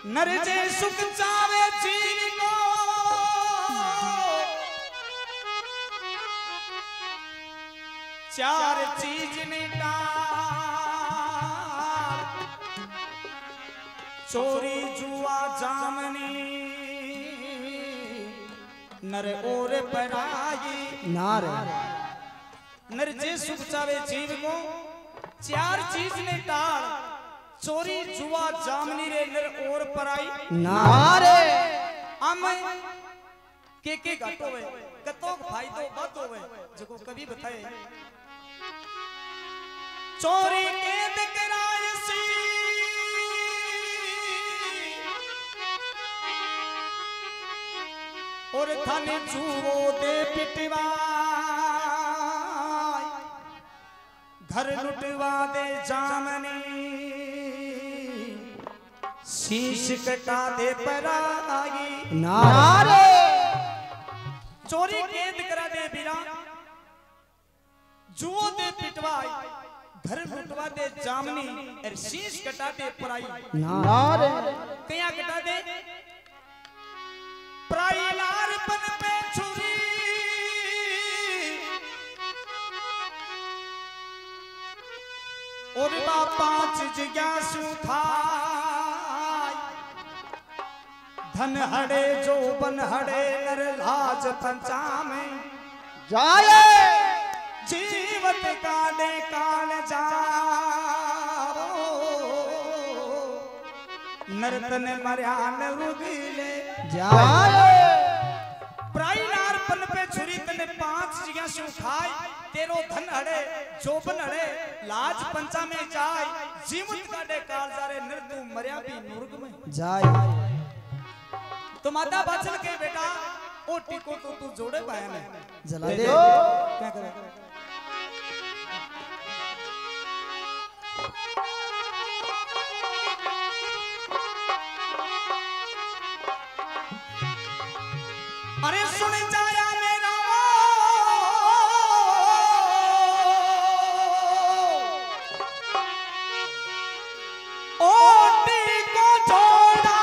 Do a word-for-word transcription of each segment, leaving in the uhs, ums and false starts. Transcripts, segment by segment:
नर जे सुख चावे जीव को चार चीज ने टाल चोरी जुआ जामनी नर और पराई नार नर जे सुख चावे जीव को चार चीज ने टाल चोरी जुआ जामनी रे नर और पराई नारे आम के के घाटो है कतो फायदो बात होवे जको कभी बताए चोरी केद कराय सी और धन जुओ दे पिटवाई घर लुटवा दे जामनी शीश कटा दे पराई नारे चोरी कैद करा दे बीरा जुओ दे पिटवाई घर लुटवा दे जामनी और शीश कटा दे पराई नारे कया कटा दे पराई लार पन पे छुरी और बा पांच जिज्ञासु खाई धन हड़े जो बन हड़े नर लाज पंचामे जाए जीवत काले काल जाओ नरतन मर्यान रुगिले जाए प्राइलार पन पे छुरी तने पांच जिज्ञासु खाई तेरो धन हड़े जोबन हड़े लाज पंचा में जाय जीवत काले काल जारे नर तू मर्या भी नूर्ग में जाए तो माता बाचल के बेटा ओ टिको तो तू जोड़े पाया ने जला दे क्या करे अरे सुन जाया मेरा ओ टिको छोड़ा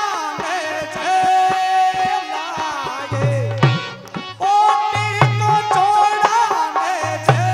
छोड़ा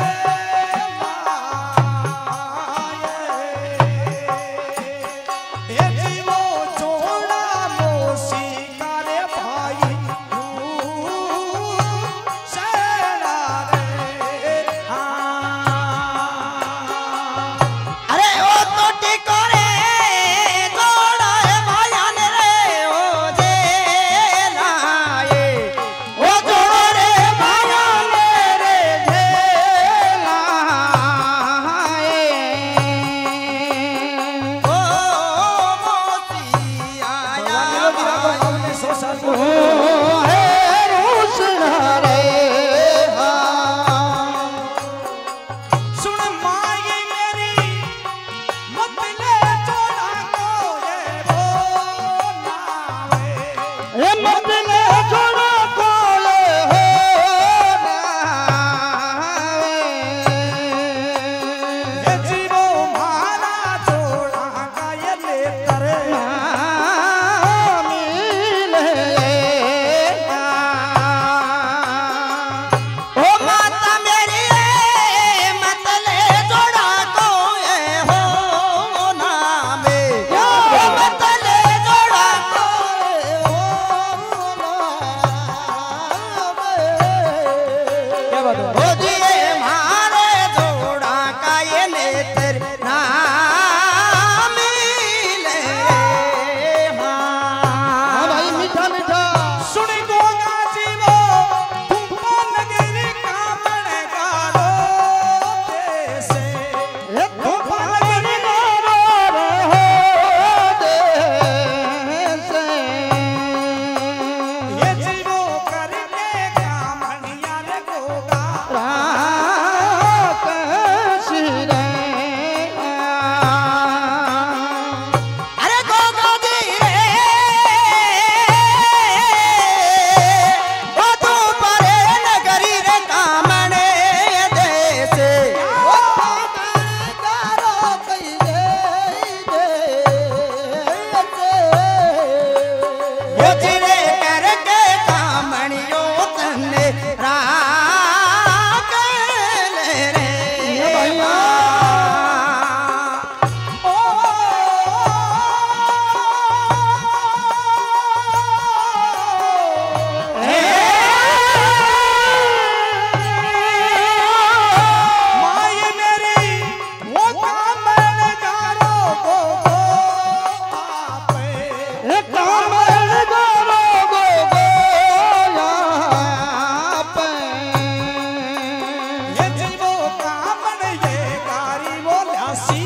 ब्यासी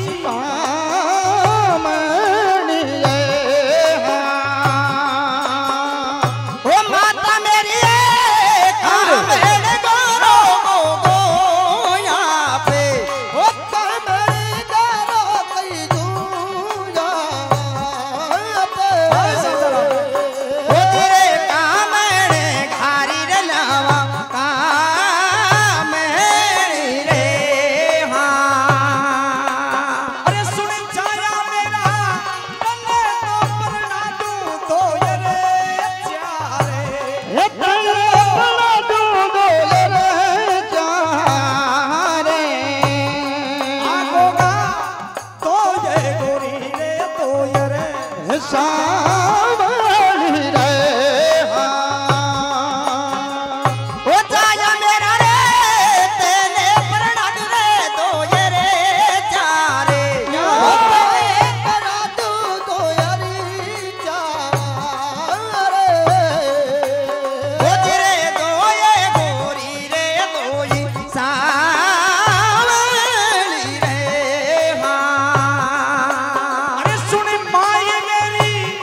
कामणी रे ओ माता मेरी कामण गोरो गो यहाँ पे ओ कामणी गोरो कई दूजा पे ओ तेरे कामण घारी रे लावा कामणी रे हाँ अरे सुन जाया मेरा तन्ने तो परना दूं तो ये रे चारे हे तले बना दूंगो रे जारे आगोगा तो ये गोरी रे तो ये रे सावली रे ओ जाया मेरा रे तेने प्रणा रे दो ये रे चारे करा दू तो यारी चारे ओ तेरे दो ये गोरी रे दोई सावली रे हाँ अरे सुन माई मेरी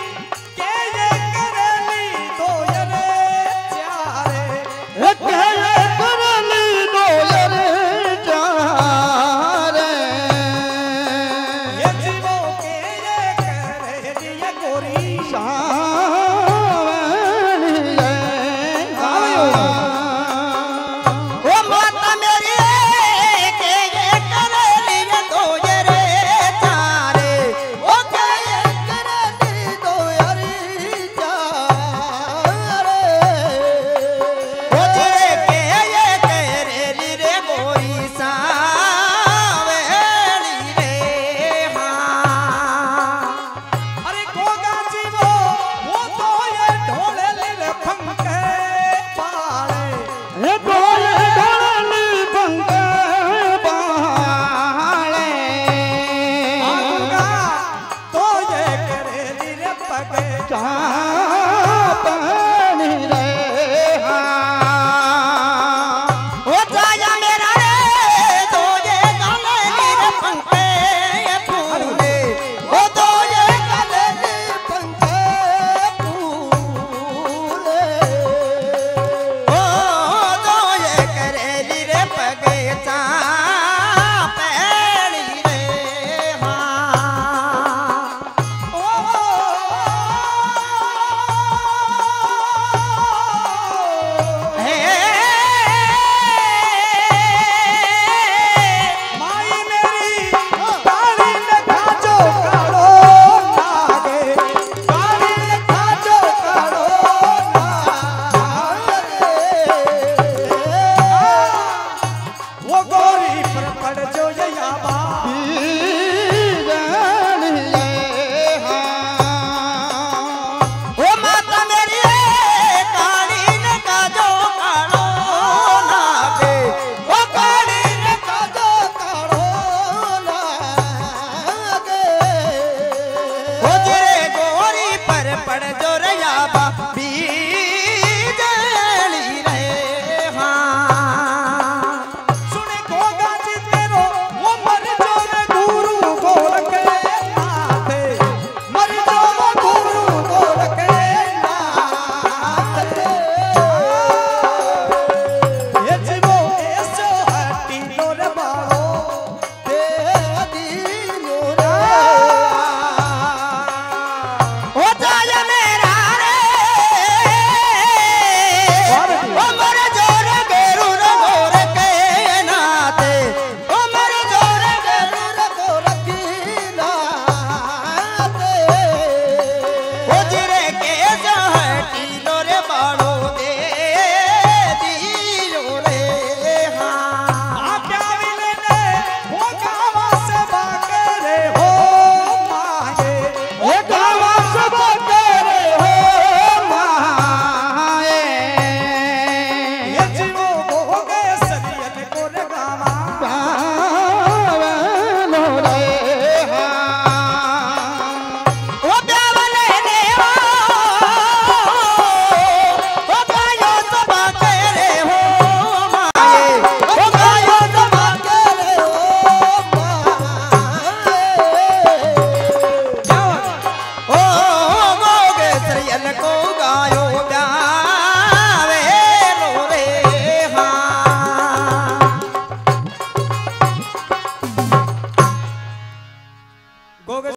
गोगे